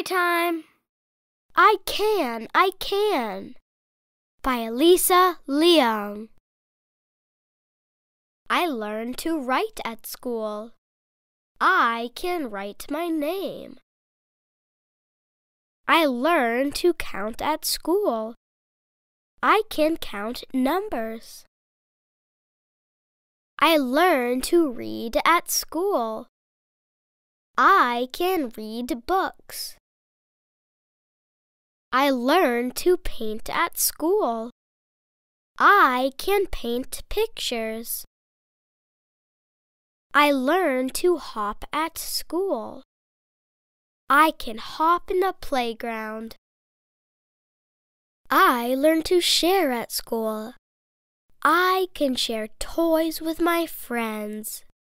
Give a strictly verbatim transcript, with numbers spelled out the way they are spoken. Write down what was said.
time. I Can, I Can by Alyssa Liang. I learned to write at school. I can write my name. I learned to count at school. I can count numbers. I learned to read at school. I can read books. I learned to paint at school. I can paint pictures. I learned to hop at school. I can hop in a playground. I learned to share at school. I can share toys with my friends.